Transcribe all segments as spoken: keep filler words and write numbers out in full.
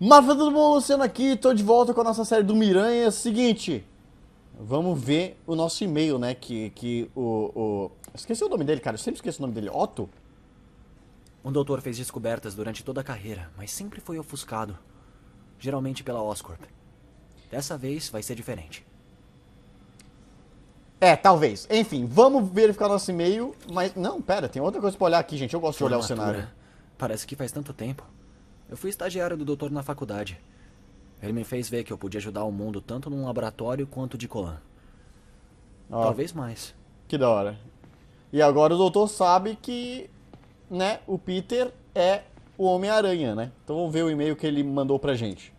Mas tudo bom, Luciano aqui, tô de volta com a nossa série do Miranha. Seguinte, vamos ver o nosso e-mail, né, que, que o, o... Esqueci o nome dele, cara, eu sempre esqueço o nome dele, Otto? Um doutor fez descobertas durante toda a carreira, mas sempre foi ofuscado. Geralmente pela Oscorp. Dessa vez vai ser diferente. É, talvez. Enfim, vamos verificar nosso e-mail, mas... Não, pera, tem outra coisa pra olhar aqui, gente, eu gosto de olhar o cenário. Parece que faz tanto tempo. Eu fui estagiário do doutor na faculdade. Ele me fez ver que eu podia ajudar o mundo tanto num laboratório quanto de Colan. Ó, Talvez mais. que da hora. E agora o doutor sabe que, né, o Peter é o Homem-Aranha, né? Então vamos ver o e-mail que ele mandou pra gente.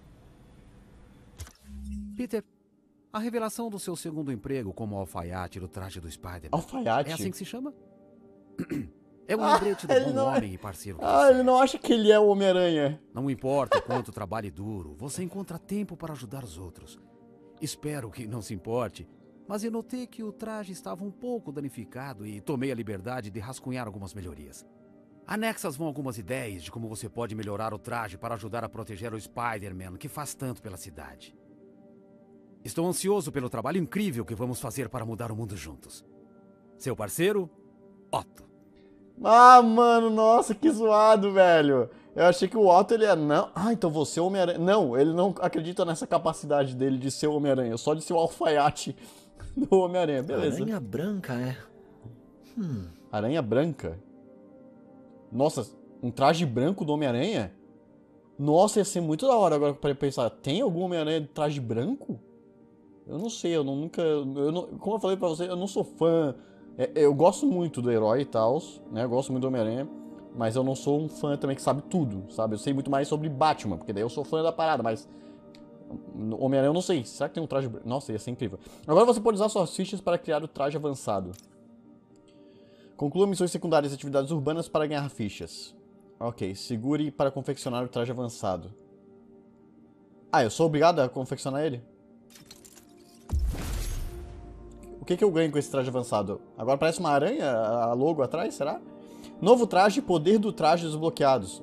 Peter, a revelação do seu segundo emprego como alfaiate no traje do Spider-Man. Alfaiate? É assim que se chama? É um Ah, lembrete do ele bom não é- homem e parceiro. que Ah, você ele não acha que ele é o Homem-Aranha. Não importa o quanto trabalhe duro, você encontra tempo para ajudar os outros. Espero que não se importe, mas eu notei que o traje estava um pouco danificado e tomei a liberdade de rascunhar algumas melhorias. Anexas vão algumas ideias de como você pode melhorar o traje para ajudar a proteger o Spider-Man, que faz tanto pela cidade. Estou ansioso pelo trabalho incrível que vamos fazer para mudar o mundo juntos. Seu parceiro, Otto. Ah, mano, nossa, que zoado, velho. Eu achei que o Otto, ele é... Não. Ah, então você é o Homem-Aranha. Não, ele não acredita nessa capacidade dele de ser o Homem-Aranha, só de ser o alfaiate do Homem-Aranha. Beleza. Aranha branca, é? Hum. Aranha branca? Nossa, um traje branco do Homem-Aranha? Nossa, ia ser muito da hora agora pra pensar. Tem algum Homem-Aranha de traje branco? Eu não sei, eu não, nunca... Eu não, como eu falei pra você, eu não sou fã... É, eu gosto muito do herói e tal, né? Eu gosto muito do Homem-Aranha, mas eu não sou um fã também que sabe tudo, sabe? Eu sei muito mais sobre Batman, porque daí eu sou fã da parada, mas... Homem-Aranha eu não sei. Será que tem um traje... Nossa, ia ser incrível. Agora você pode usar suas fichas para criar o traje avançado. Conclua missões secundárias e atividades urbanas para ganhar fichas. Ok, segure para confeccionar o traje avançado. Ah, eu sou obrigado a confeccionar ele? O que, que eu ganho com esse traje avançado? Agora parece uma aranha, a logo atrás, será? Novo traje, poder do traje desbloqueados.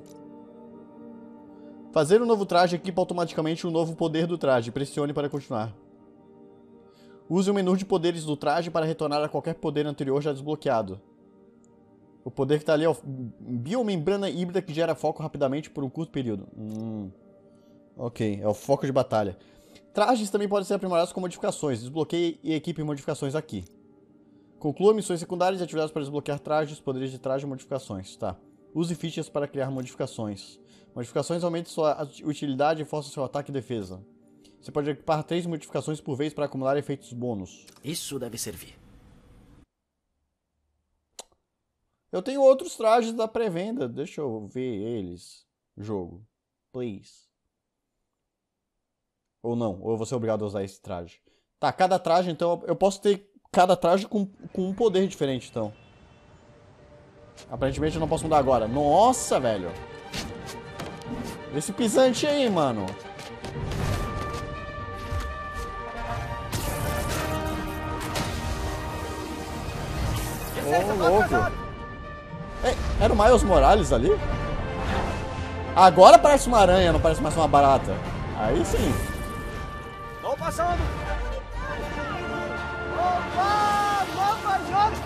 Fazer um novo traje equipa automaticamente um novo poder do traje. Pressione para continuar. Use o menu de poderes do traje para retornar a qualquer poder anterior já desbloqueado. O poder que está ali é o biomembrana híbrida que gera foco rapidamente por um curto período. Hum. Ok, é o foco de batalha. Trajes também podem ser aprimorados com modificações. Desbloqueie e equipe modificações aqui. Conclua missões secundárias e atividades para desbloquear trajes, poderes de traje e modificações. Tá. Use fichas para criar modificações. Modificações aumentam sua utilidade e forçam seu ataque e defesa. Você pode equipar três modificações por vez para acumular efeitos bônus. Isso deve servir. Eu tenho outros trajes da pré-venda. Deixa eu ver eles. Jogo. Please. Ou não, ou eu vou ser obrigado a usar esse traje. Tá, cada traje, então, eu posso ter cada traje com, com um poder diferente, então. Aparentemente eu não posso mudar agora. Nossa, velho. Esse pisante aí, mano. Ô, louco. É, era o Miles Morales ali? Agora parece uma aranha, não parece mais uma barata. Aí sim. Tô passando! Opa! Nova York!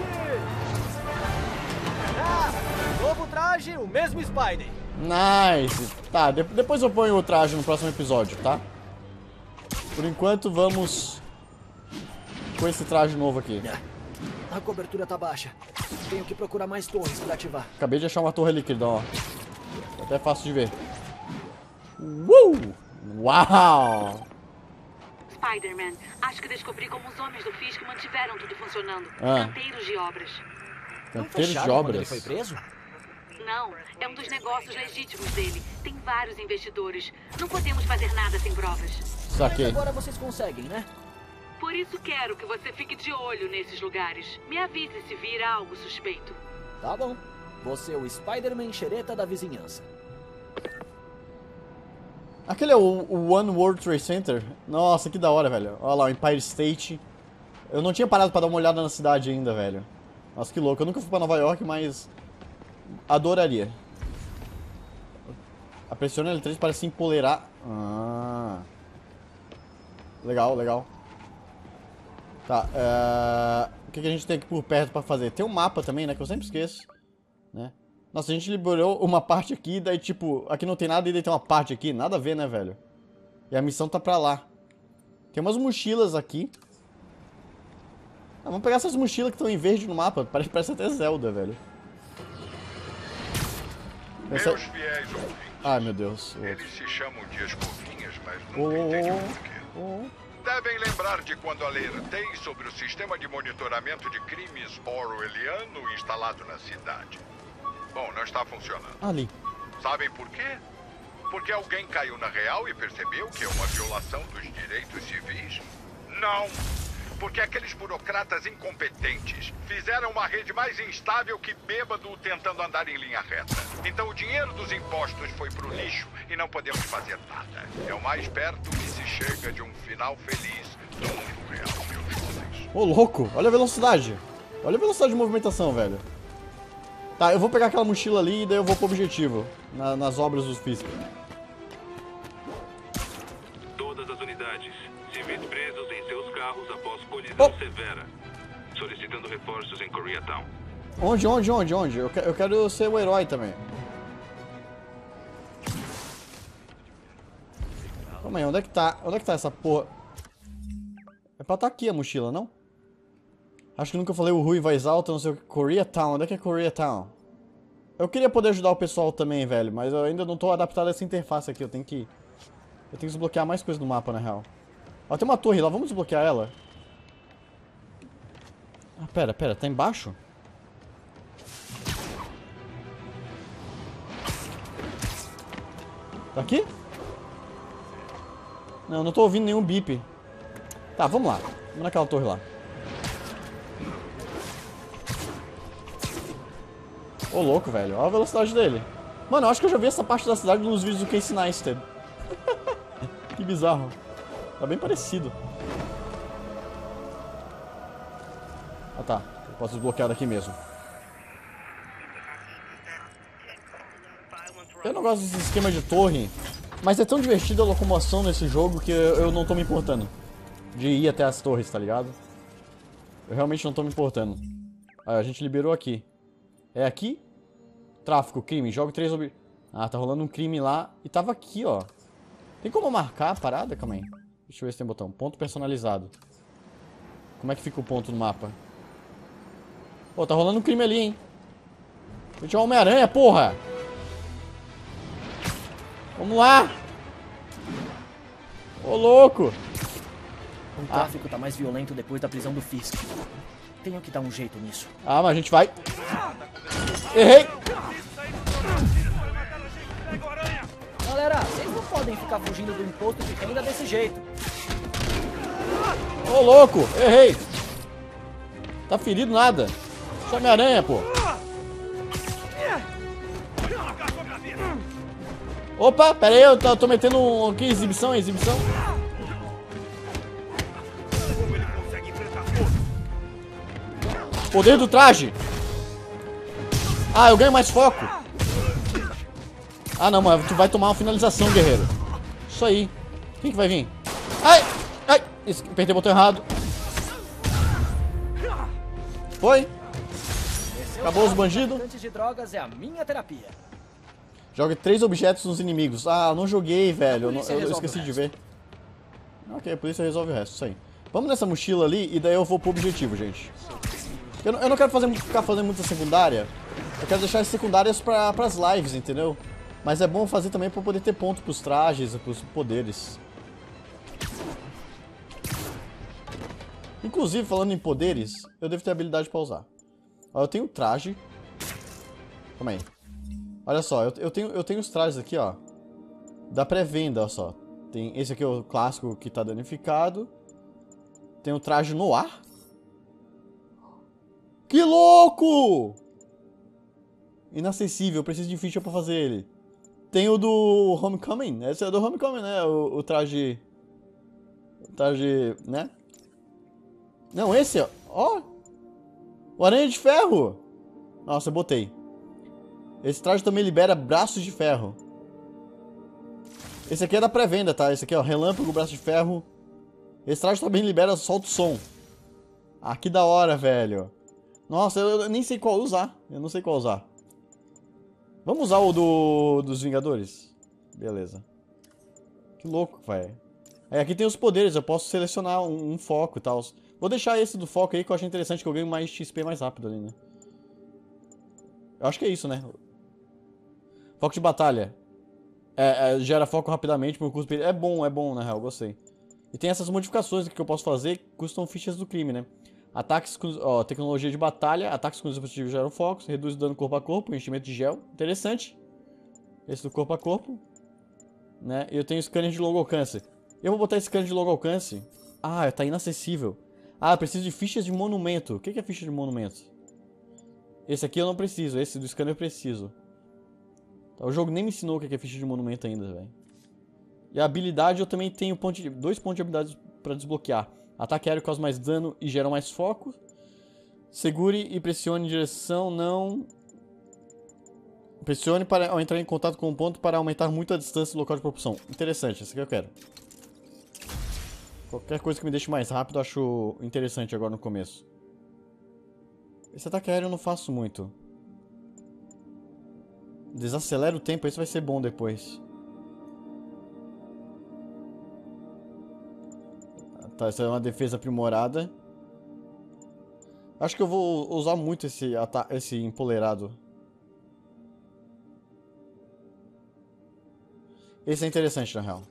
Ah, novo traje, o mesmo Spider. Nice. Tá, de depois eu ponho o traje no próximo episódio, tá? Por enquanto, vamos com esse traje novo aqui. A cobertura tá baixa. Tenho que procurar mais torres para ativar. Acabei de achar uma torre ali, queridão, ó. É até fácil de ver. Uh! Uau! Spider-Man, acho que descobri como os homens do Fisk mantiveram tudo funcionando. Ah. Canteiros de obras. Canteiros de Fecharam quando ele obras. foi preso? Não, é um dos negócios legítimos dele. Tem vários investidores. Não podemos fazer nada sem provas. Mas Saquei. agora vocês conseguem, né? Por isso quero que você fique de olho nesses lugares. Me avise se vir algo suspeito. Tá bom. Você é o Spider-Man xereta da vizinhança. Aquele é o, o One World Trade Center? Nossa, que da hora, velho. Olha lá, o Empire State. Eu não tinha parado pra dar uma olhada na cidade ainda, velho. Nossa, que louco. Eu nunca fui pra Nova York, mas... adoraria. A pressione L três para se empoleirar. Ah. Legal, legal. Tá, é... o que, que a gente tem aqui por perto pra fazer? Tem um mapa também, né, que eu sempre esqueço, né? Nossa, a gente liberou uma parte aqui, daí tipo, aqui não tem nada e daí tem uma parte aqui, nada a ver, né, velho? E a missão tá pra lá. Tem umas mochilas aqui. Ah, vamos pegar essas mochilas que estão em verde no mapa, parece, parece até Zelda, velho. Essa... Meus fiéis ouvintes. Ai, meu Deus. Eles se chamam de escovinhas, mas nunca Oh, oh, entendi oh. o porquê. Oh. Devem lembrar de quando alertei sobre o sistema de monitoramento de crimes orwelliano instalado na cidade. Bom, não está funcionando. Ali. Sabem por quê? Porque alguém caiu na real e percebeu que é uma violação dos direitos civis? Não. Porque aqueles burocratas incompetentes fizeram uma rede mais instável que bêbado tentando andar em linha reta. Então o dinheiro dos impostos foi pro lixo e não podemos fazer nada. É o mais perto que se chega de um final feliz do mundo real, meus jovens. Ô, louco, olha a velocidade. Olha a velocidade de movimentação, velho. Tá, eu vou pegar aquela mochila ali e daí eu vou pro objetivo. Na, nas obras dos Fisk. Todas as unidades. Civis presos em seus carros após colisão Oh. severa. Solicitando reforços em Koreatown. Onde, onde, onde, onde? Eu, que, eu quero ser o herói também. Calma aí, onde é que tá? Onde é que tá essa porra? É pra tá aqui a mochila, não? Acho que nunca falei o Rui em voz alta, não sei o que. Koreatown, onde é que é Koreatown? Eu queria poder ajudar o pessoal também, velho, mas eu ainda não tô adaptado a essa interface aqui, eu tenho que... Eu tenho que desbloquear mais coisas no mapa, na real. Ó, tem uma torre lá, vamos desbloquear ela. Ah, pera, pera, tá embaixo? Tá aqui? Não, não tô ouvindo nenhum bip. Tá, vamos lá. Vamos naquela torre lá. Ô, louco, velho. Olha a velocidade dele. Mano, eu acho que eu já vi essa parte da cidade nos vídeos do Casey Neistat. Que bizarro. Tá bem parecido. Ah, tá. Eu posso desbloquear daqui mesmo. Eu não gosto desse esquema de torre, mas é tão divertida a locomoção nesse jogo que eu, eu não tô me importando de ir até as torres, tá ligado? Eu realmente não tô me importando. Aí, a gente liberou aqui. É aqui? Tráfico, crime, jogue três ob... Ah, tá rolando um crime lá. E tava aqui, ó. Tem como marcar a parada? Calma aí. Deixa eu ver se tem botão. Ponto personalizado. Como é que fica o ponto no mapa? Pô, tá rolando um crime ali, hein? Gente, é o Homem-Aranha, porra! Vamos lá! Ô, louco! O tráfico tá mais violento depois da prisão do Fisk. Tenho que dar um jeito nisso. Ah, mas a gente vai... Errei! Galera, vocês não podem ficar fugindo do imposto de renda desse jeito. Ô, louco! Errei! Tá ferido nada. Só Homem-Aranha, pô. Opa, pera aí, eu tô, tô metendo um... Que exibição, exibição? Poder do traje. Ah, eu ganho mais foco. Ah, não, mas tu vai tomar uma finalização, guerreiro. Isso aí. Quem que vai vir? Ai! Ai! Apertei o botão errado. Foi? Acabou os bandidos. Traficantes de drogas é a minha terapia. Jogue três objetos nos inimigos. Ah, eu não joguei, velho. Eu, não- polícia eu resolve esqueci o de ver. Ok, a polícia resolve o resto, isso aí. Vamos nessa mochila ali e daí eu vou pro objetivo, gente. Eu não, eu não quero fazer, ficar fazendo muita secundária. Eu quero deixar as secundárias pra, pras lives, entendeu? Mas é bom fazer também pra poder ter ponto pros trajes e pros poderes. Inclusive, falando em poderes, eu devo ter habilidade pra usar. Ó, eu tenho traje. Calma aí. Olha só, eu, eu, tenho, eu tenho os trajes aqui, ó. Da pré-venda, olha só. Tem esse aqui é o clássico que tá danificado. Tem o traje no ar. Que louco! Inacessível, eu preciso de ficha pra fazer ele. Tem o do Homecoming. Esse é do Homecoming, né? O, o traje... O traje, né? Não, esse, ó. Ó. O Aranha de Ferro. Nossa, eu botei. Esse traje também libera braços de ferro. Esse aqui é da pré-venda, tá? Esse aqui, ó, relâmpago, braço de ferro. Esse traje também libera, solta o som. Ah, que da hora, velho. Nossa, eu, eu nem sei qual usar. Eu não sei qual usar. Vamos usar o do dos Vingadores? Beleza. Que louco, velho. Aí aqui tem os poderes, eu posso selecionar um, um foco e tal. Vou deixar esse do foco aí que eu acho interessante, que eu ganho mais X P mais rápido ali, né? Eu acho que é isso, né? Foco de batalha. É, é, gera foco rapidamente por custo... É bom, é bom, na real, gostei. E tem essas modificações que eu posso fazer que custam fichas do crime, né? Ataques, ó, tecnologia de batalha, ataques com dispositivos geram focos, reduz o dano corpo a corpo, enchimento de gel. Interessante. Esse do corpo a corpo. Né? E eu tenho scanner de longo alcance. Eu vou botar esse scanner de longo alcance. Ah, tá inacessível. Ah, eu preciso de fichas de monumento. O que é ficha de monumento? Esse aqui eu não preciso, esse do scanner eu preciso. O jogo nem me ensinou o que é ficha de monumento ainda, velho. E a habilidade eu também tenho ponto de, dois pontos de habilidade pra desbloquear. Ataque aéreo causa mais dano e gera mais foco. Segure e pressione em direção, não... Pressione para ao entrar em contato com um ponto para aumentar muito a distância do local de propulsão. Interessante, esse aqui eu quero. Qualquer coisa que me deixe mais rápido eu acho interessante agora no começo. Esse ataque aéreo eu não faço muito. Desacelera o tempo, isso vai ser bom depois. Tá, essa é uma defesa aprimorada. Acho que eu vou usar muito esse, esse empoleirado. Esse é interessante, na real.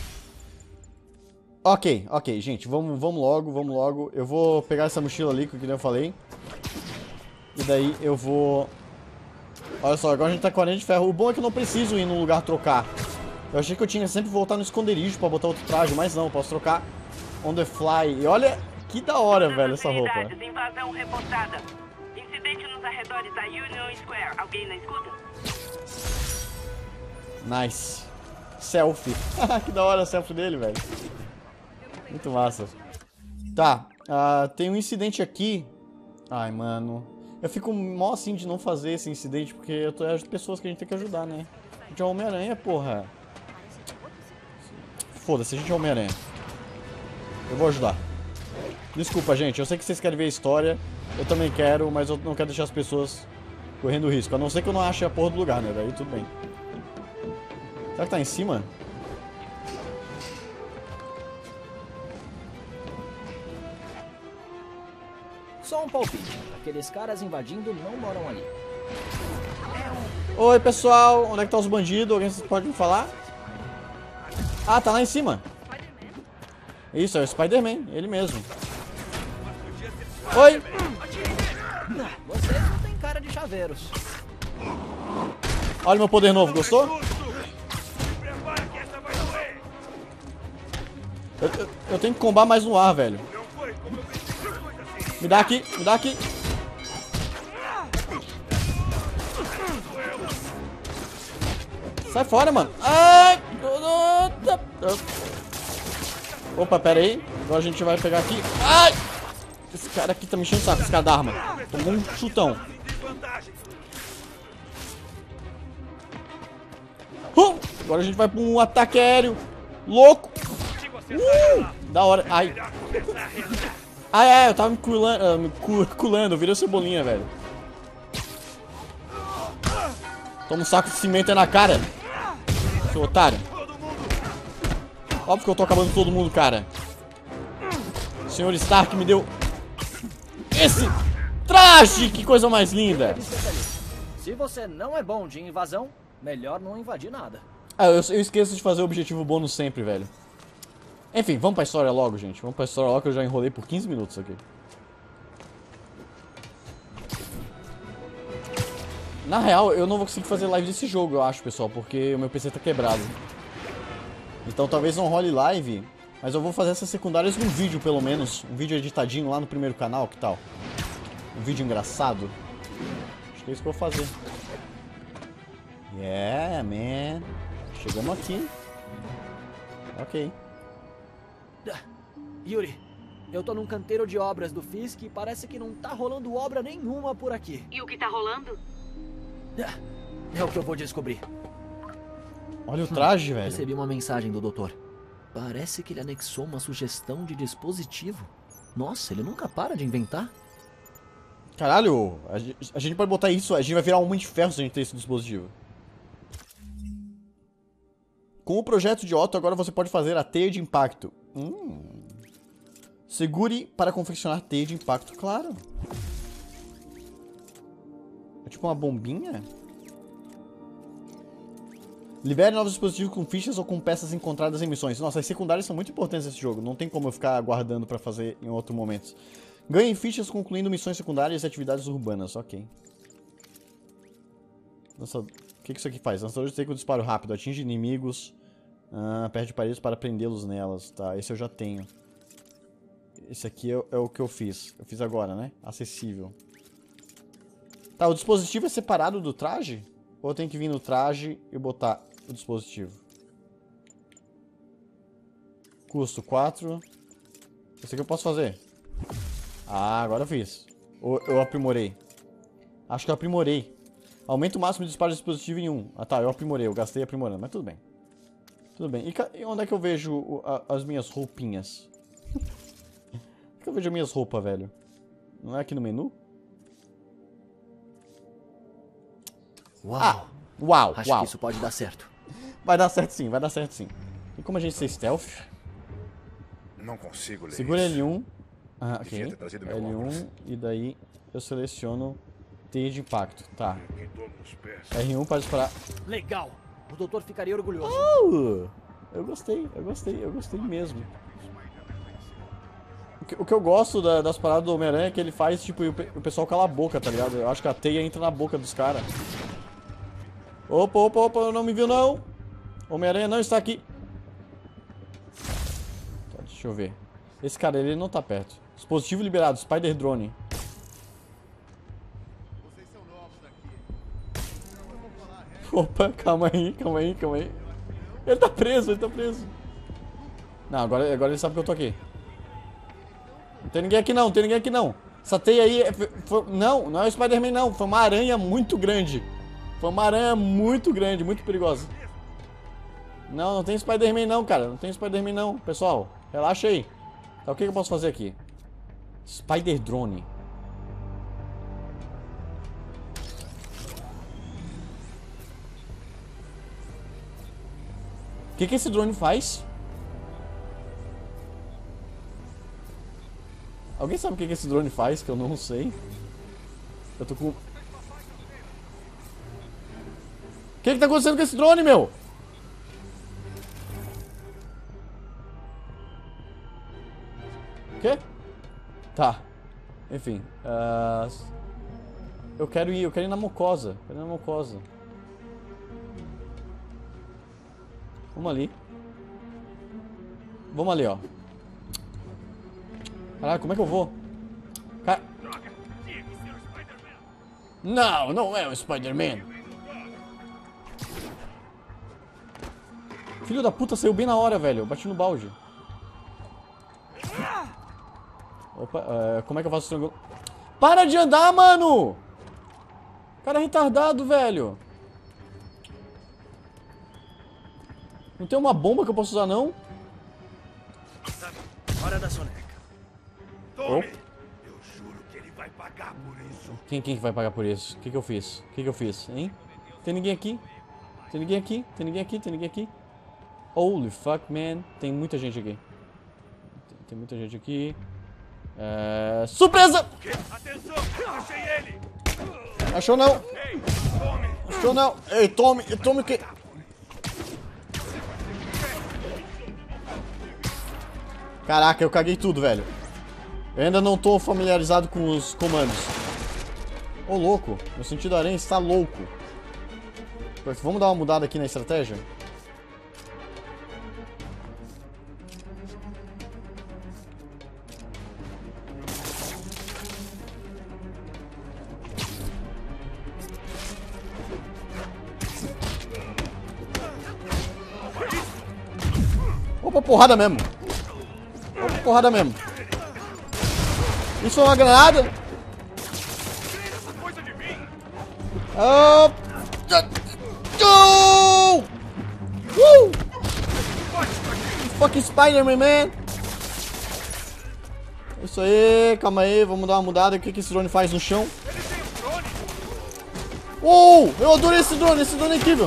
Ok, ok, gente. Vamos, vamos logo, vamos logo. Eu vou pegar essa mochila ali, que eu falei. E daí eu vou... Olha só, agora a gente tá com a aranha de ferro. O bom é que eu não preciso ir num lugar trocar. Eu achei que eu tinha sempre que voltar no esconderijo pra botar outro traje, mas não, eu posso trocar on the fly. E olha que da hora, velho, essa roupa. Invasão reportada. Incidente nos arredores da Union Square. Alguém na escuta? Nice. Selfie. Que da hora a selfie dele, velho. Muito massa. Tá, uh, tem um incidente aqui. Ai, mano. Eu fico mó assim de não fazer esse incidente, porque eu tô as pessoas que a gente tem que ajudar, né? A gente é Homem-Aranha, porra. Foda-se, a gente é Homem-Aranha. Eu vou ajudar. Desculpa, gente. Eu sei que vocês querem ver a história. Eu também quero, mas eu não quero deixar as pessoas correndo risco. A não ser que eu não ache a porra do lugar, né? Daí tudo bem. Será que tá em cima? Só um palpite. Aqueles caras invadindo não moram ali. Oi, pessoal. Onde é que tá os bandidos? Alguém pode me falar? Ah, tá lá em cima. Isso, é o Spider-Man. Ele mesmo. Oi. Vocês não tem cara de chaveiros. Olha meu poder novo. Gostou? Eu, eu, eu tenho que combar mais no ar, velho. Me dá aqui, me dá aqui. Sai fora, mano. Ai! Opa, pera aí. Agora a gente vai pegar aqui. Ai! Esse cara aqui tá me enchendo o saco, esse cara da arma. Tomou um chutão. Uh! Agora a gente vai pra um ataque aéreo. Louco! Uh! Da hora. Ai. Ai, ai, eu tava me culando, uh, me culando, virou cebolinha, velho. Toma um saco de cimento aí na cara, seu otário. Óbvio que eu tô acabando com todo mundo, cara. O senhor Stark me deu esse traje, que coisa mais linda. Se você não é bom de invasão, melhor não invadir nada. Ah, eu, eu esqueço de fazer o objetivo bônus sempre, velho. Enfim, vamos pra história logo, gente. Vamos pra história logo que eu já enrolei por quinze minutos aqui. Na real, eu não vou conseguir fazer live desse jogo, eu acho, pessoal, porque o meu P C tá quebrado. Então talvez não role live, mas eu vou fazer essas secundárias num vídeo, pelo menos. Um vídeo editadinho lá no primeiro canal, que tal? Um vídeo engraçado. Acho que é isso que eu vou fazer. Yeah, man. Chegamos aqui. Ok. Yuri, eu tô num canteiro de obras do Fisk e parece que não tá rolando obra nenhuma por aqui. E o que tá rolando? É o que eu vou descobrir. Olha o traje, velho. Recebi uma mensagem do doutor. Parece que ele anexou uma sugestão de dispositivo. Nossa, ele nunca para de inventar. Caralho, a gente, a gente pode botar isso, a gente vai virar um homem de ferro se a gente ter esse dispositivo. Com o projeto de Otto, agora você pode fazer a teia de impacto. Hum. Segure para confeccionar teia de impacto, claro. É tipo uma bombinha? Libere novos dispositivos com fichas ou com peças encontradas em missões. Nossa, as secundárias são muito importantes nesse jogo. Não tem como eu ficar aguardando pra fazer em outro momento. Ganhe fichas concluindo missões secundárias e atividades urbanas. Ok. Nossa, o que, que isso aqui faz? Lançador de seco com disparo rápido. Atinge inimigos. Ah, perde paredes para prendê-los nelas. Tá, esse eu já tenho. Esse aqui é, é o que eu fiz. Eu fiz agora, né? Acessível. Tá, o dispositivo é separado do traje? Ou eu tenho que vir no traje e botar o dispositivo? Custo quatro. Esse aqui eu posso fazer. Ah, agora eu fiz. Ou eu aprimorei? Acho que eu aprimorei. Aumenta o máximo de disparo de dispositivo em um. Ah tá, eu aprimorei, eu gastei aprimorando, mas tudo bem. Tudo bem. E, e onde é que eu vejo o, a, as minhas roupinhas? Onde é que eu vejo as minhas roupas, velho? Não é aqui no menu? Uau! Ah, uau, Acho uau. que isso pode dar certo. Vai dar certo sim, vai dar certo sim. E como a gente ser stealth? Não consigo ler Segura isso. L um. Ah, ok. Devia ter trazido meu L um óculos. e daí eu seleciono T de impacto. Tá. Que dor nos pés. R um para disparar. Legal! O doutor ficaria orgulhoso. Uh, eu gostei, eu gostei, eu gostei mesmo. O que, o que eu gosto da, das paradas do Homem-Aranha é que ele faz, tipo, o, pe- o pessoal cala a boca, tá ligado? Eu acho que a teia entra na boca dos caras. Opa, opa, opa, não me viu não. Homem-Aranha não está aqui. Tá, deixa eu ver. Esse cara, ele não tá perto. Dispositivo liberado, Spider Drone. Opa, calma aí, calma aí, calma aí. Ele tá preso, ele tá preso. Não, agora, agora ele sabe que eu tô aqui. Não tem ninguém aqui não, não tem ninguém aqui não. Essa teia aí, é, foi, foi, não, não é o Spider-Man não. Foi uma aranha muito grande. Foi uma aranha muito grande, muito perigosa. Não, não tem Spider-Man não, cara. Não tem Spider-Man não. Pessoal, relaxa aí. Tá, o que, que eu posso fazer aqui? Spider Drone. O que, que esse drone faz? Alguém sabe o que, que esse drone faz? Que eu não sei. Eu tô com... O que que tá acontecendo com esse drone, meu? O quê? Tá. Enfim. Uh... Eu quero ir, eu quero ir na mucosa. Quero ir na mucosa. Vamos ali. Vamos ali, ó. Caralho, como é que eu vou? Car... Não, não é o Spider-Man. Filho da puta, saiu bem na hora, velho. Eu bati no balde. Opa, uh, como é que eu faço estrangulo? Para de andar, mano! Cara retardado, velho. Não tem uma bomba que eu posso usar, não? Hora da soneca. Tome! Eu juro que ele vai pagar por isso. Quem, quem que vai pagar por isso? O que que eu fiz? O que que eu fiz, hein? Tem ninguém aqui? Tem ninguém aqui? Tem ninguém aqui? Tem ninguém aqui? Holy fuck, man. Tem muita gente aqui. Tem, tem muita gente aqui. É... Surpresa! Atenção! Achei ele! Achou não? Ei, tome! Achou não? Ei, tome! Tome o quê? Caraca, eu caguei tudo, velho. Eu ainda não tô familiarizado com os comandos. Ô, louco. Meu sentido aranha está louco. Vamos dar uma mudada aqui na estratégia? Opa, porrada mesmo. Opa, porrada mesmo. Isso é uma granada? Oh! Uh! Fucking Spider-Man, man! Isso aí, calma aí, vamos dar uma mudada. O que, que esse drone faz no chão? Uou! Eu adorei esse drone, esse drone é incrível!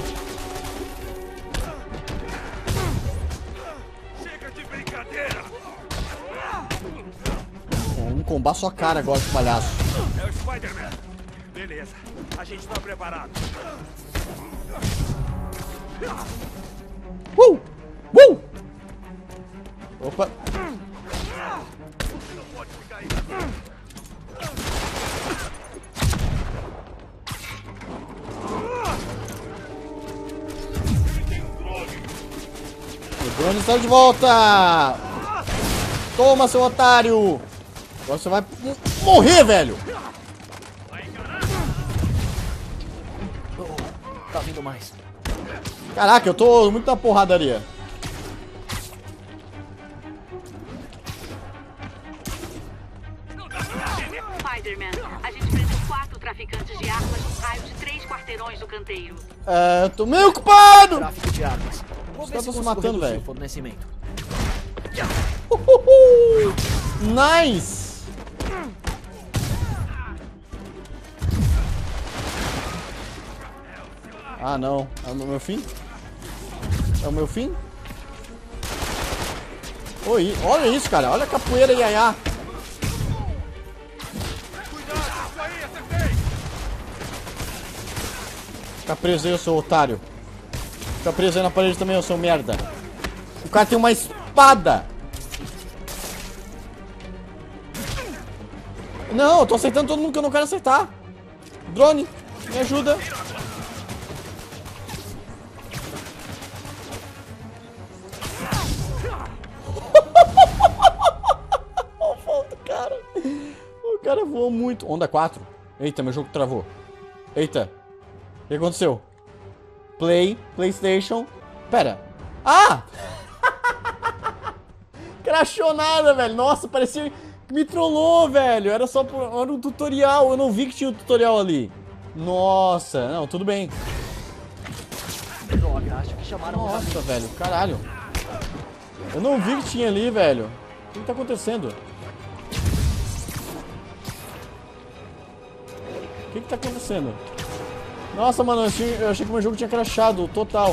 Vamos combar sua cara agora, esse palhaço. É o Spider-Man. Beleza, a gente tá preparado. Uh! Uh! Opa! O drone está de volta! Toma, seu otário! Agora você vai morrer, velho! Tá vindo mais. Caraca, eu tô muito na porradaria. Spider-Man, a gente prendeu quatro traficantes de armas num raio de três quarteirões do canteiro. É, eu tô meio ocupado! Tráfico de armas. Vou Os ver caras se tão se consigo matando, reduzir velho. o fornecimento. Uhuhu! Nice! Ah, não. É o meu fim? É o meu fim? Oi, olha isso, cara. Olha a capoeira iaiá. Fica preso aí, seu otário. Fica preso aí na parede também, seu merda. O cara tem uma espada. Não, eu tô acertando todo mundo que eu não quero acertar. Drone, me ajuda. O cara voou muito. Onda quatro. Eita, meu jogo travou. Eita. O que aconteceu? Play, PlayStation. Pera. Ah! Crashou nada, velho. Nossa, parecia que me trollou, velho. Era só por... Era um tutorial. Eu não vi que tinha um tutorial ali. Nossa. Não, tudo bem. Droga, acho que chamaram o Nossa, velho. Caralho. Eu não vi que tinha ali, velho. O que, que tá acontecendo? O que que tá acontecendo? Nossa, mano, eu achei, eu achei que o meu jogo tinha crashado, total.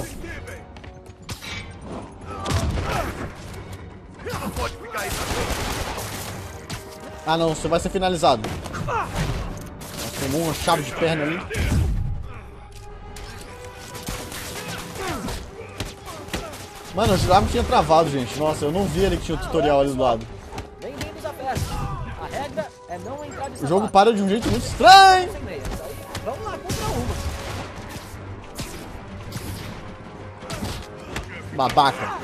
Ah, não, você vai ser finalizado. Nossa, tomou uma chave de perna ali. Mano, eu jurava que tinha travado, gente. Nossa, eu não vi ali que tinha um tutorial ali do lado. Bem-vindos à festa. A regra é não entrar de O jogo sapato. para de um jeito muito estranho. Sem meias. Aí, vamos lá contra uma. Babaca.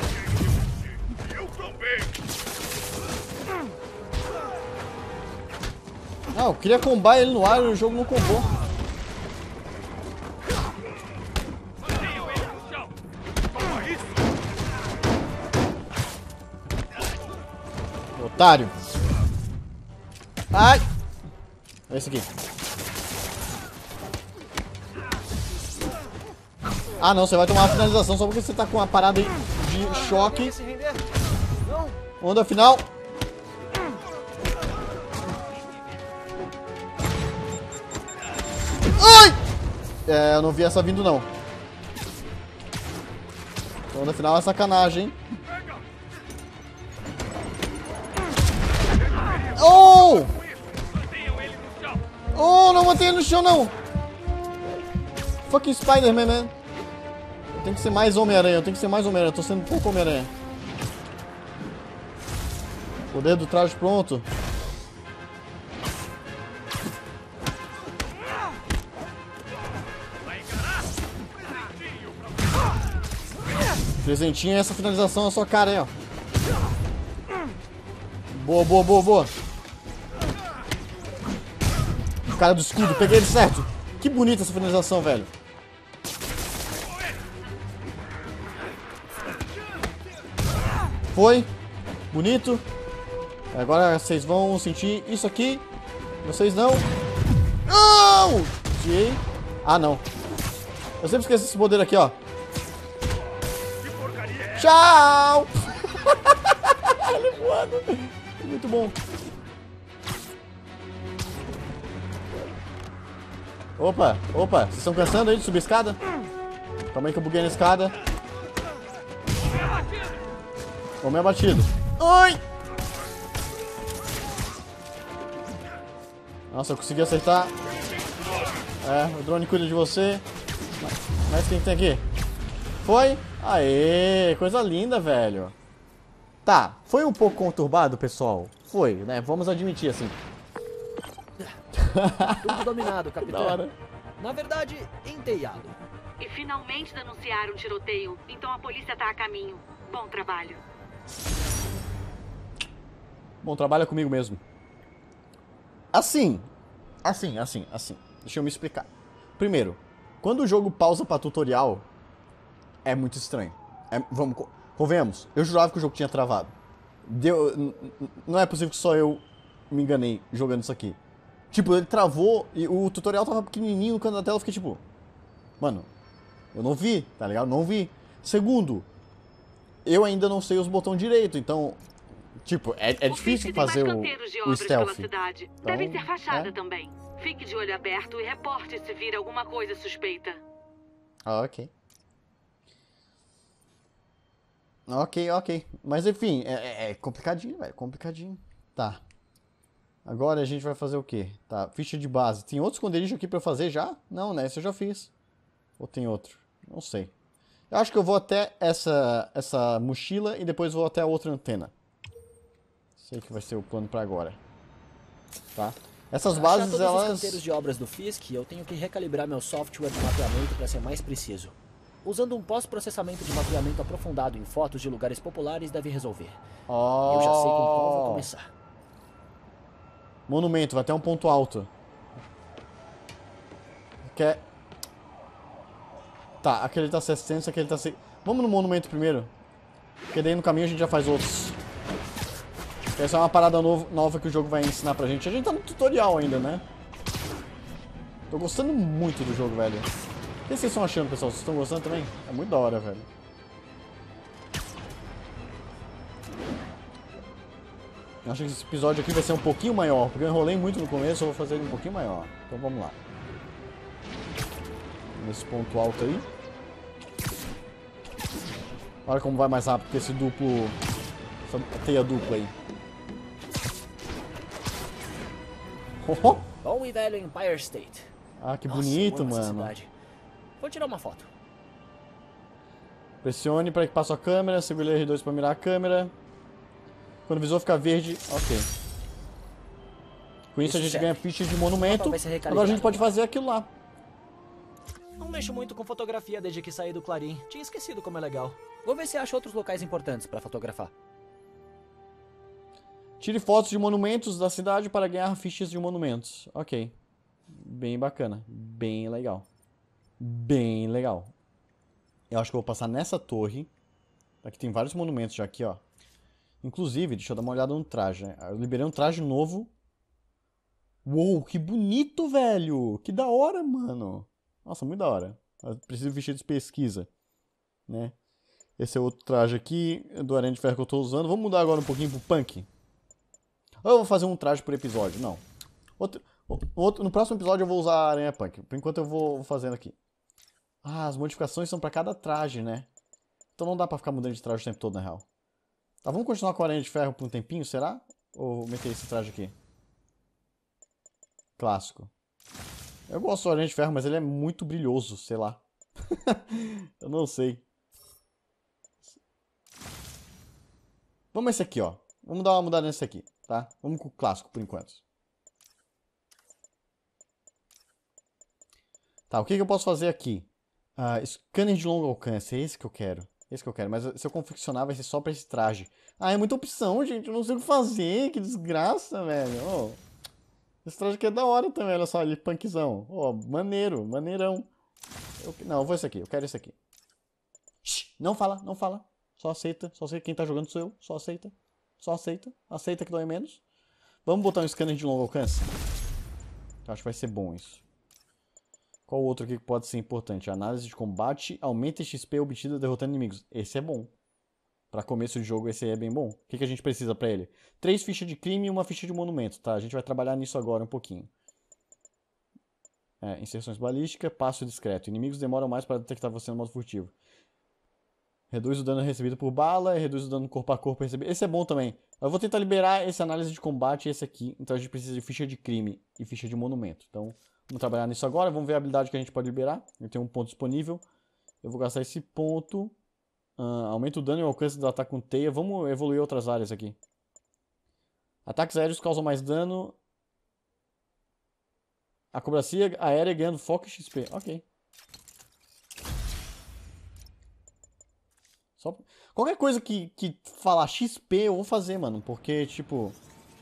Ah, eu queria combar ele no ar e o jogo não combou. Otário. Ai. É esse aqui. Ah, não, você vai tomar uma finalização só porque você tá com uma parada de choque. Se render? Não. Onda final. Ai! É, eu não vi essa vindo, não. Onda final é sacanagem, hein? Oh! Oh, não mantenha ele no chão, não! Fucking Spider-Man, man. Eu tenho que ser mais Homem-Aranha, eu tenho que ser mais Homem-Aranha. Eu tô sendo um pouco Homem-Aranha. Poder do traje pronto. Presentinho é essa finalização na sua cara aí, ó. Boa, boa, boa, boa. O cara do escudo, peguei ele certo. Que bonita essa finalização, velho. Foi. Bonito. Agora vocês vão sentir isso aqui. Vocês não. Não! Desviei. Ah, não. Eu sempre esqueço esse poder aqui, ó. Tchau! Ele voando. Muito bom. Opa, opa, vocês estão cansando aí de subir a escada? Calma aí que eu buguei na escada. Tomei abatido. Ai! Nossa, eu consegui acertar. É, o drone cuida de você. Mas quem tem aqui? Foi? Aê, coisa linda, velho. Tá, foi um pouco conturbado, pessoal. Foi, né? Vamos admitir, assim. Tudo dominado, capitão. Da hora. Na verdade, enteiado. E finalmente denunciaram o tiroteio, então a polícia tá a caminho. Bom trabalho. Bom, trabalha comigo mesmo. Assim, assim, assim, assim. Deixa eu me explicar. Primeiro, quando o jogo pausa pra tutorial, é muito estranho. É, vamos, convenhamos, eu jurava que o jogo tinha travado. Deu, não é possível que só eu me enganei jogando isso aqui. Tipo, ele travou e o tutorial tava pequenininho no canto da tela, eu fiquei tipo... Mano, eu não vi, tá ligado? Não vi. Segundo, eu ainda não sei os botões direito, então... Tipo, é, é difícil fazer o, o stealth. Então, devem ser fachada é? também. Fique de olho aberto e reporte se vir alguma coisa suspeita. Ah, ok. Ok, ok. Mas enfim, é, é complicadinho, velho. Complicadinho. Tá. Agora a gente vai fazer o quê? Tá, ficha de base. Tem outro esconderijo aqui pra eu fazer já? Não, né? Esse eu já fiz. Ou tem outro? Não sei. Eu acho que eu vou até essa, essa mochila e depois vou até a outra antena. Sei que vai ser o plano pra agora. Tá? Essas Pra bases, achar todos elas... os canteiros de obras do Fisk, eu tenho que recalibrar meu software de mapeamento para ser mais preciso. Usando um pós-processamento de mapeamento aprofundado em fotos de lugares populares deve resolver. Oh. Eu já sei com qual vou começar. Monumento, vai ter um ponto alto. Quer... Tá, aquele tá sessenta, aquele tá... Vamos no monumento primeiro. Porque daí no caminho a gente já faz outros. Essa é uma parada novo, nova que o jogo vai ensinar pra gente. A gente tá no tutorial ainda, né? Tô gostando muito do jogo, velho. O que vocês estão achando, pessoal? Vocês estão gostando também? É muito da hora, velho. Eu acho que esse episódio aqui vai ser um pouquinho maior, porque eu enrolei muito no começo, eu vou fazer ele um pouquinho maior. Então vamos lá. Nesse ponto alto aí. Olha como vai mais rápido que esse duplo... Essa teia dupla aí. Oh, Bom e velho Empire State. ah, que Nossa, bonito, eu amo essa mano. cidade. Vou tirar uma foto. Pressione para equipar sua câmera, segure R dois para mirar a câmera. Quando o visor ficar verde, ok. Com isso, Isso a gente serve. ganha ficha de monumento. Vai ser recalibrado. Agora a gente pode fazer aquilo lá. Não mexo muito com fotografia desde que saí do Clarim. Tinha esquecido como é legal. Vou ver se acho outros locais importantes para fotografar. Tire fotos de monumentos da cidade para ganhar fichas de monumentos. Ok. Bem bacana. Bem legal. Bem legal. Eu acho que eu vou passar nessa torre. Aqui tem vários monumentos já aqui, ó. Inclusive, deixa eu dar uma olhada no traje, né? Eu liberei um traje novo. Uou, que bonito, velho! Que da hora, mano! Nossa, muito da hora. Eu preciso vestir de pesquisa, né? Esse é outro traje aqui, do Aranha de Ferro que eu tô usando. Vamos mudar agora um pouquinho pro punk. Ou eu vou fazer um traje por episódio? Não. Outro, outro, no próximo episódio eu vou usar a Aranha Punk. Por enquanto eu vou fazendo aqui. Ah, as modificações são pra cada traje, né? Então não dá pra ficar mudando de traje o tempo todo, na real. Tá, vamos continuar com a Aranha de Ferro por um tempinho, será? Ou meter esse traje aqui? Clássico. Eu gosto do Aranha de Ferro, mas ele é muito brilhoso, sei lá. Eu não sei. Vamos esse aqui, ó. Vamos dar uma mudada nesse aqui, tá? Vamos com o clássico por enquanto. Tá, o que, que eu posso fazer aqui? Ah, scanner de longo alcance, é esse que eu quero. Esse que eu quero, mas se eu confeccionar vai ser só pra esse traje. Ah, é muita opção, gente, eu não sei o que fazer, que desgraça, velho. Oh, esse traje aqui é da hora também, olha só, ele punkzão. Oh, maneiro, maneirão. Eu, não, eu vou esse aqui, eu quero esse aqui. Shhh, não fala, não fala. Só aceita, só aceita, quem tá jogando sou eu, só aceita. Só aceita, aceita que dói menos. Vamos botar um scanner de longo alcance? Eu acho que vai ser bom isso. Qual outro aqui que pode ser importante? Análise de combate, aumenta X P obtida derrotando inimigos. Esse é bom. Pra começo de jogo, esse aí é bem bom. O que, que a gente precisa pra ele? Três fichas de crime e uma ficha de monumento, tá? A gente vai trabalhar nisso agora um pouquinho. É, inserções balísticas, passo discreto. Inimigos demoram mais para detectar você no modo furtivo. Reduz o dano recebido por bala, reduz o dano corpo a corpo recebido. Esse é bom também. Eu vou tentar liberar esse análise de combate e esse aqui. Então a gente precisa de ficha de crime e ficha de monumento. Então vamos trabalhar nisso agora. Vamos ver a habilidade que a gente pode liberar. Eu tenho um ponto disponível. Eu vou gastar esse ponto. Uh, aumenta o dano e o alcance do ataque com teia. Vamos evoluir outras áreas aqui. Ataques aéreos causam mais dano. Acrobacia aérea ganhando foco e X P. Ok. Só... Qualquer coisa que, que falar X P eu vou fazer, mano. Porque, tipo...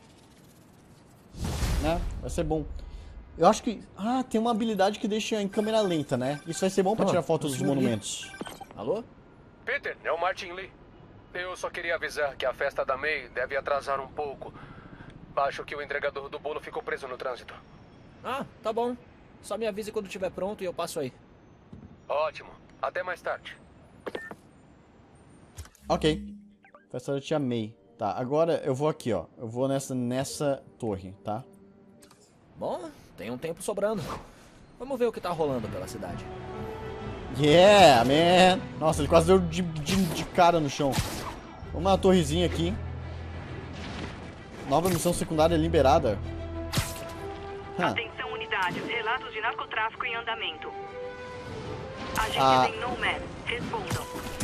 Né? Vai ser bom. Eu acho que... Ah, tem uma habilidade que deixa em câmera lenta, né? Isso vai ser bom pra tirar fotos dos monumentos. Alô? Peter, é o Martin Lee. Eu só queria avisar que a festa da May deve atrasar um pouco. Acho que o entregador do bolo ficou preso no trânsito. Ah, tá bom. Só me avise quando estiver pronto e eu passo aí. Ótimo. Até mais tarde. Ok. Festa da Tia May. Tá, agora eu vou aqui, ó. Eu vou nessa, nessa torre, tá? Bom, tem um tempo sobrando. Vamos ver o que tá rolando pela cidade. Yeah, man! Nossa, ele quase deu de, de, de cara no chão. Vamos na torrezinha aqui. Nova missão secundária liberada. Huh. Atenção, unidades. Relatos de narcotráfico em andamento. Agentes Ah. em Nomad. Respondam.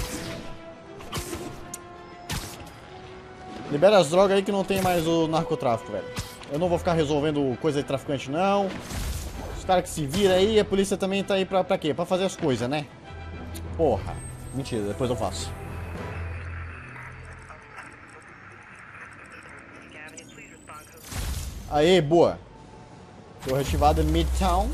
Libera as drogas aí que não tem mais o narcotráfico, velho. Eu não vou ficar resolvendo coisa de traficante, não. Os caras que se viram aí, a polícia também tá aí pra, pra quê? Pra fazer as coisas, né? Porra. Mentira, depois eu faço. Aê, boa. Torre ativada em Midtown.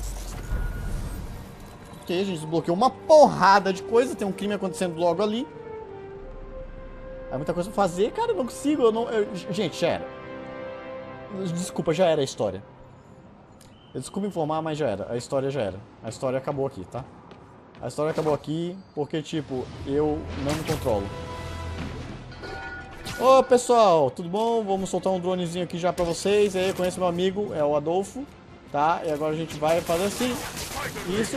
Ok, a gente desbloqueou uma porrada de coisa. Tem um crime acontecendo logo ali. Há muita coisa pra fazer, cara, eu não consigo, eu não... Eu, gente, já era. Desculpa, já era a história. Eu desculpa informar, mas já era. A história já era. A história acabou aqui, tá? A história acabou aqui porque, tipo, eu não me controlo. Ô, pessoal, tudo bom? Vamos soltar um dronezinho aqui já pra vocês. E aí, eu conheço meu amigo, é o Adolfo, tá? E agora a gente vai fazer assim. Isso.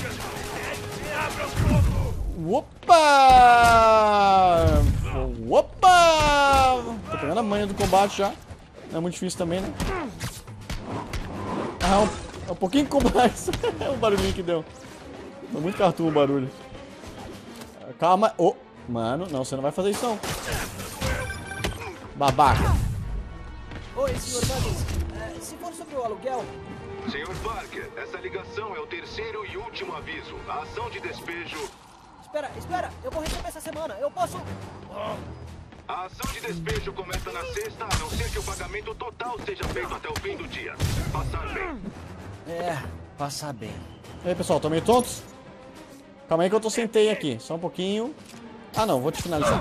Opa! Opa! Tô pegando a manha do combate já. Não é muito difícil também, né? Ah, um, é um pouquinho de combate. É o barulhinho que deu. Foi muito cartoon o barulho. Calma. Oh, mano, não, você não vai fazer isso não. Babaca. Oi, senhor Buggins. É, se for sobre o aluguel... senhor Parker, essa ligação é o terceiro e último aviso. A ação de despejo... Espera, espera. Eu vou receber essa semana. Eu posso... A ação de despejo começa na sexta, a não ser que o pagamento total seja feito até o fim do dia. Passar bem. É, passar bem. E aí, pessoal, estão meio tontos? Calma aí que eu tô sentei aqui. Só um pouquinho. Ah, não. Vou te finalizar.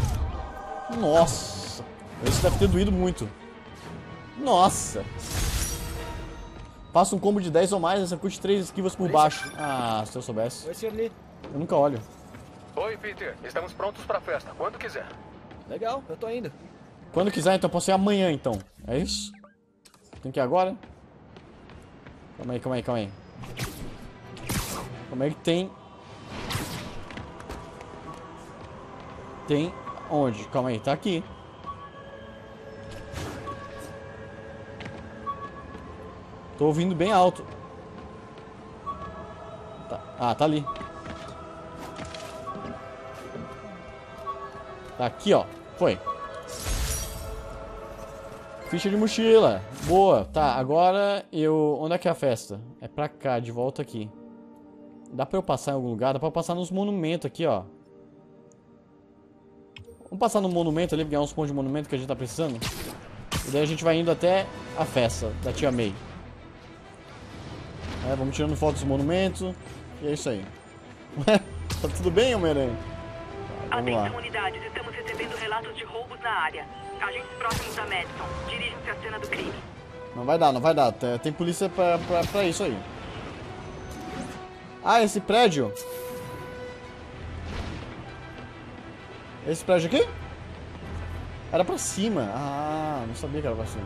Nossa. Esse deve ter doído muito. Nossa. Passa um combo de dez ou mais, essa custa três esquivas por baixo. Ah, se eu soubesse. Oi, senhor Lee. Eu nunca olho. Oi, Peter. Estamos prontos pra festa, quando quiser. Legal, eu tô indo. Quando quiser, então posso ir amanhã, então. É isso? Tem que ir agora? Calma aí, calma aí, calma aí. Como é que tem... Tem... Onde? Calma aí, tá aqui. Tô ouvindo bem alto. Tá. Ah, tá ali. Tá aqui, ó. Foi. Ficha de mochila. Boa. Tá, agora eu... Onde é que é a festa? É pra cá, de volta aqui. Dá pra eu passar em algum lugar? Dá pra eu passar nos monumentos aqui, ó. Vamos passar no monumento ali, ganhar uns pontos de monumento que a gente tá precisando. E daí a gente vai indo até a festa da Tia May. É, vamos tirando foto dos monumentos. E é isso aí. Tá tudo bem, Homem-Aranha? Tá, vamos lá. Atenção, unidades. Estamos recebendo relatos de roubos na área. Agentes próximos da Madison. Dirigem-se à cena do crime. Não vai dar, não vai dar. Tem, tem polícia pra, pra, pra isso aí. Ah, esse prédio... Esse prédio aqui? Era pra cima. Ah, não sabia que era pra cima.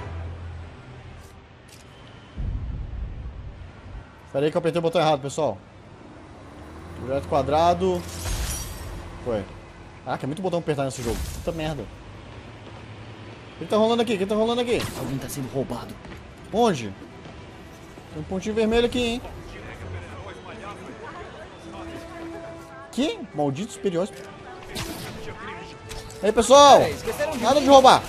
Espera aí que eu apertei o botão errado, pessoal. Projeto quadrado. Foi. Ah, que é muito botão apertar nesse jogo. Puta merda. O que tá rolando aqui? O que tá rolando aqui? Alguém tá sendo roubado. Onde? Tem um pontinho vermelho aqui, hein? Que? Malditos superiores. E aí, pessoal! Nada de roubar!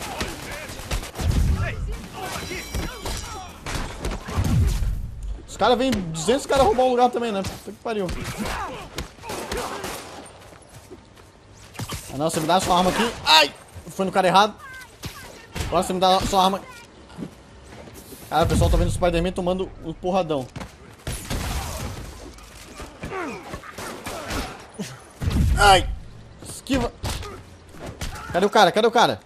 Os caras vêm dizendo que os caras roubar um lugar também, né? Puta que pariu. Ah, não, você me dá a sua arma aqui. Ai! Foi no cara errado. Agora você me dá a sua arma. Cara, o pessoal tá vendo o Spider-Man tomando um porradão. Ai! Esquiva! Cadê o cara? Cadê o cara?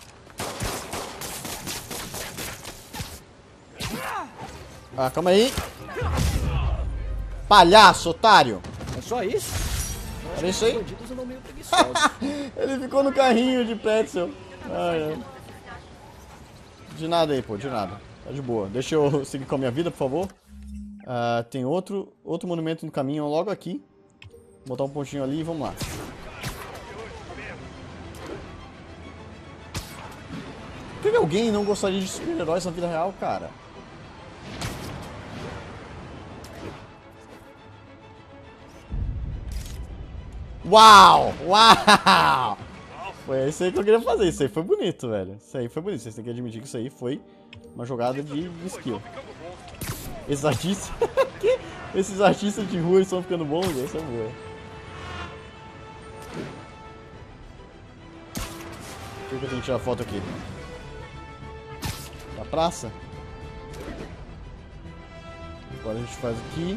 Ah, calma aí. Palhaço, otário. É só isso? Era isso aí? Bandidos andam meio preguiçosos. Ele ficou no carrinho de pretzel. Ai, ai. De nada aí, pô, de nada. Tá de boa. Deixa eu seguir com a minha vida, por favor. Uh, tem outro, outro monumento no caminho logo aqui. Vou botar um pontinho ali e vamos lá. Por que alguém não gostaria de super-heróis na vida real, cara? Uau! Uau! Foi isso aí que eu queria fazer. Isso aí foi bonito, velho. Isso aí foi bonito. Vocês têm que admitir que isso aí foi uma jogada de skill. Esses artistas... Esses artistas de rua estão ficando bons, essa é boa. Por que eu tenho que tirar foto aqui? Da praça? Agora a gente faz aqui.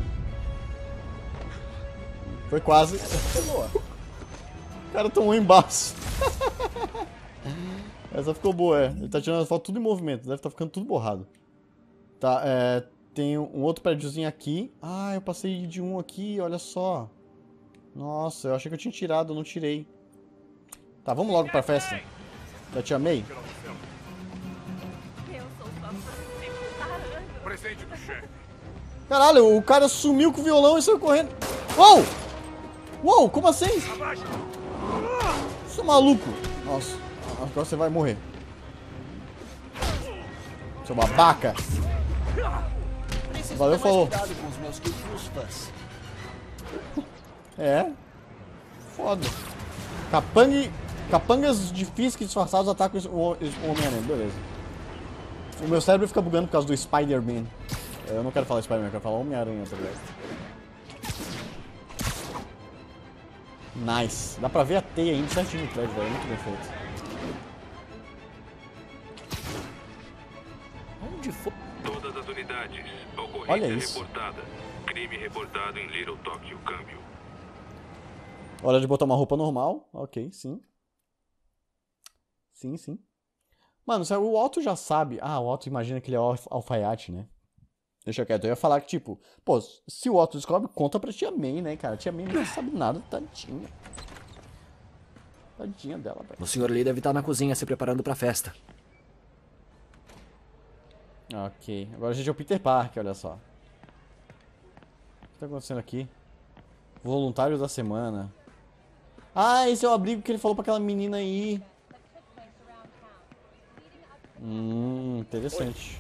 Foi quase. O cara tomou um embaço. Essa ficou boa, é. Ele tá tirando as fotos tudo em movimento. Deve estar ficando tudo borrado. Tá, é... Tem um outro prédiozinho aqui. Ah, eu passei de um aqui, olha só. Nossa, eu achei que eu tinha tirado, eu não tirei. Tá, vamos logo pra festa. Já te amei? Caralho, o cara sumiu com o violão e saiu correndo. Uou! Uou, como assim? Você é maluco. Nossa, agora você vai morrer. Seu babaca. Valeu, falou. Cuidado com os meus queridos fãs. É. Foda. Capangue, capangas de Fisk disfarçados atacam o, o Homem-Aranha. Beleza. O meu cérebro fica bugando por causa do Spider-Man. Eu não quero falar Spider-Man, eu quero falar Homem-Aranha, tá ligado? Nice. Dá pra ver a teia ainda certinho no prédio, velho. Muito bem feito. Onde foi? Todas as unidades. Ocorrência Olha isso. reportada. Crime reportado em Little Tokyo. Câmbio. Hora de botar uma roupa normal. Ok, sim. Sim, sim. Mano, o Otto já sabe. Ah, o Otto imagina que ele é alfaiate, né? Deixa quieto. Eu ia falar que, tipo, pô, se o Otto descobre, conta pra Tia May, né, cara? A Tia May não sabe nada, tadinha. Tadinha dela, velho. O senhor Lee deve estar na cozinha se preparando pra festa. Ok. Agora a gente é o Peter Parker, olha só. O que tá acontecendo aqui? Voluntário da semana. Ah, esse é o abrigo que ele falou pra aquela menina aí. Hum, interessante.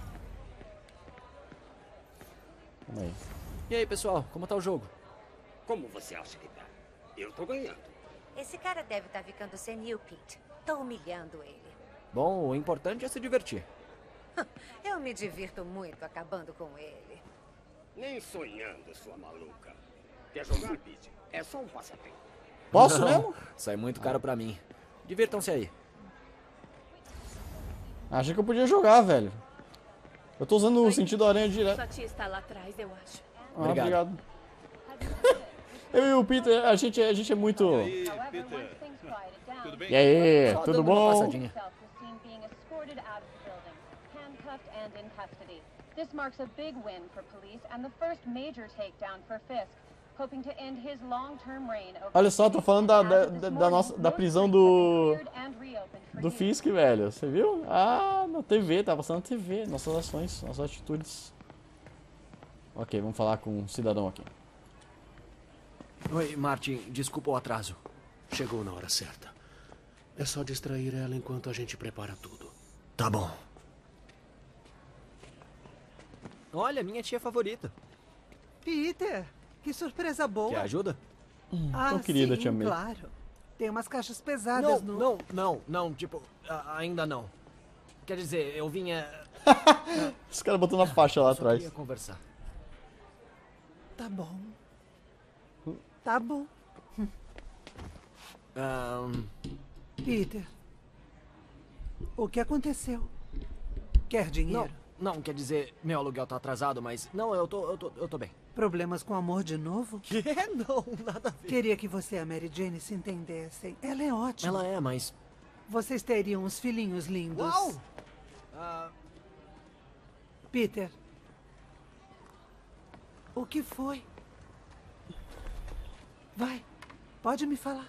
Vamos aí. E aí, pessoal, como tá o jogo? Como você acha que tá? Eu tô ganhando. Esse cara deve estar ficando senil, Pete. Tô humilhando ele. Bom, o importante é se divertir. Eu me divirto muito acabando com ele. Nem sonhando, sua maluca. Quer jogar, Pete? É só um passatempo. Posso Não, mesmo? Sai muito caro pra mim. Divirtam-se aí. Achei que eu podia jogar, velho. Eu tô usando o sentido da aranha direto. Sua tia está lá atrás, eu acho. Ah, Obrigado. obrigado. Eu e o Peter, a gente, a gente é muito... E aí, Peter? Tudo bem? E aí, Só tudo dando uma bom? passadinha. And in custody. This marks a big win for police and the first major takedown for Fisk. Olha só, tô falando da, da, da, da nossa, da prisão do... Do Fisk, velho. Você viu? Ah, na T V, tá passando na T V. Nossas ações, nossas atitudes. Ok, vamos falar com um cidadão aqui. Oi, Martin. Desculpa o atraso. Chegou na hora certa. É só distrair ela enquanto a gente prepara tudo. Tá bom. Olha, minha tia favorita. Peter, que surpresa boa. Quer ajuda? Hum, ah, tão querida, sim, tia May. Claro. Tem umas caixas pesadas não, no... Não, não, não, tipo, ainda não. Quer dizer, eu vinha... Os caras botando a faixa lá eu atrás. Só queria conversar. Tá bom. Tá bom. Um... Peter, o que aconteceu? Quer dinheiro? Não, não, quer dizer, meu aluguel tá atrasado, mas... Não, eu tô, eu tô, eu tô bem. Problemas com amor de novo? Que? Não, nada a ver. Queria que você e a Mary Jane se entendessem. Ela é ótima. Ela é, mas... Vocês teriam uns filhinhos lindos. Uau! Uh... Peter. O que foi? Vai, pode me falar.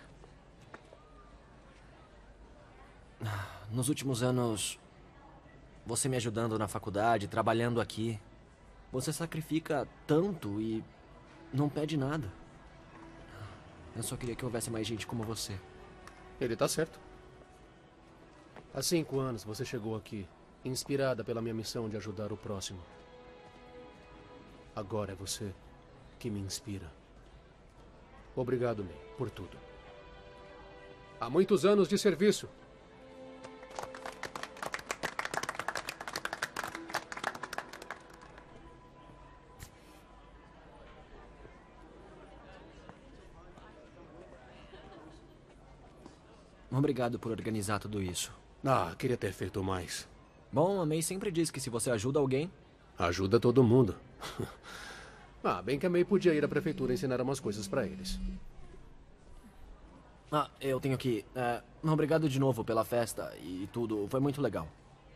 Nos últimos anos, você me ajudando na faculdade, trabalhando aqui, você sacrifica tanto e não pede nada. Eu só queria que houvesse mais gente como você. Ele tá certo. Há cinco anos você chegou aqui, inspirada pela minha missão de ajudar o próximo. Agora é você que me inspira. Obrigado, May, por tudo. Há muitos anos de serviço. Obrigado por organizar tudo isso. Ah, queria ter feito mais. Bom, a May sempre diz que se você ajuda alguém... Ajuda todo mundo. Ah, bem que a May podia ir à prefeitura ensinar umas coisas pra eles. Ah, eu tenho que... Uh, obrigado de novo pela festa e tudo. Foi muito legal.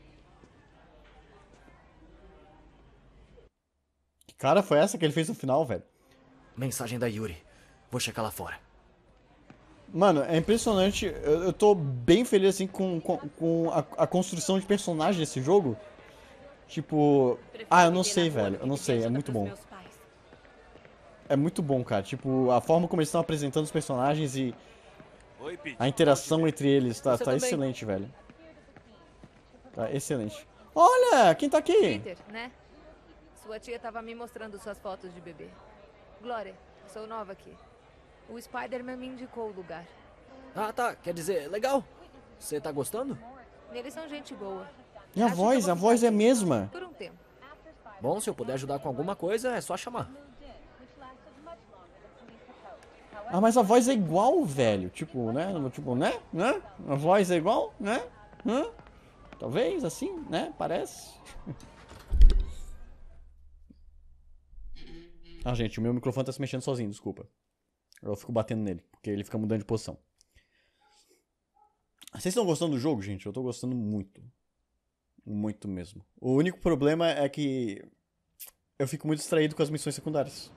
Que cara foi essa que ele fez no final, velho? Mensagem da Yuri. Vou checar lá fora. Mano, é impressionante. Eu, eu tô bem feliz, assim, com, com, com a, a construção de personagem desse jogo. Tipo... Ah, eu não sei, velho. Eu não sei. É muito bom. É muito bom, cara. Tipo, a forma como eles estão apresentando os personagens e... A interação entre eles tá, tá excelente, velho. Tá excelente. Olha, quem tá aqui? Peter, né? Sua tia tava me mostrando suas fotos de bebê. Glória, sou nova aqui. O Spider-Man me indicou o lugar. Ah, tá. Quer dizer, legal. Você tá gostando? Eles são gente boa. E a Acho voz? A voz é a mesma. Por um tempo. Bom, se eu puder ajudar com alguma coisa, é só chamar. Ah, mas a voz é igual, velho. Tipo, né? Tipo, né? Né? A voz é igual, né? Hã? Talvez, assim, né? Parece. Ah, gente, o meu microfone tá se mexendo sozinho, desculpa. Eu fico batendo nele, porque ele fica mudando de posição. Vocês estão gostando do jogo, gente? Eu tô gostando muito. Muito mesmo. O único problema é que eu fico muito distraído com as missões secundárias.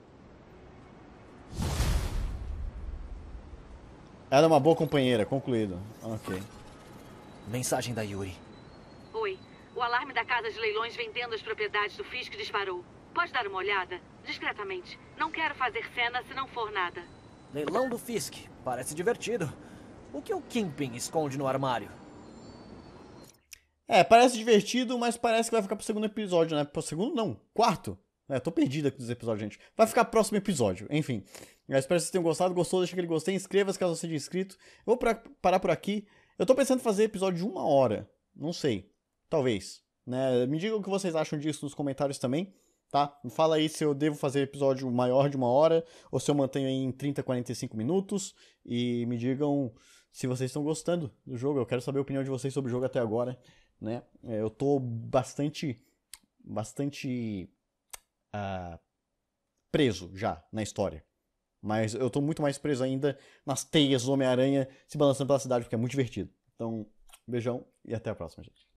Ela é uma boa companheira, concluído. Ok. Mensagem da Yuri. Oi. O alarme da casa de leilões vendendo as propriedades do Fisk disparou. Pode dar uma olhada? Discretamente. Não quero fazer cena se não for nada. Leilão do Fisk. Parece divertido. O que o Kingpin esconde no armário? É, parece divertido, mas parece que vai ficar pro segundo episódio, né? Pro segundo, não. Quarto. É, tô perdido aqui dos episódios, gente. Vai ficar pro próximo episódio. Enfim. Eu espero que vocês tenham gostado. Gostou? Deixa aquele gostei. Inscreva-se caso você seja inscrito. Eu vou pra, parar por aqui. Eu tô pensando em fazer episódio de uma hora. Não sei. Talvez. Né? Me digam o que vocês acham disso nos comentários também. Tá? Me fala aí se eu devo fazer episódio maior de uma hora. Ou se eu mantenho aí em trinta, quarenta e cinco minutos. E me digam se vocês estão gostando do jogo. Eu quero saber a opinião de vocês sobre o jogo até agora. Né? Eu tô bastante... Bastante... Uh, preso já na história. Mas eu tô muito mais preso ainda nas teias do Homem-Aranha se balançando pela cidade, porque é muito divertido. Então, beijão e até a próxima, gente.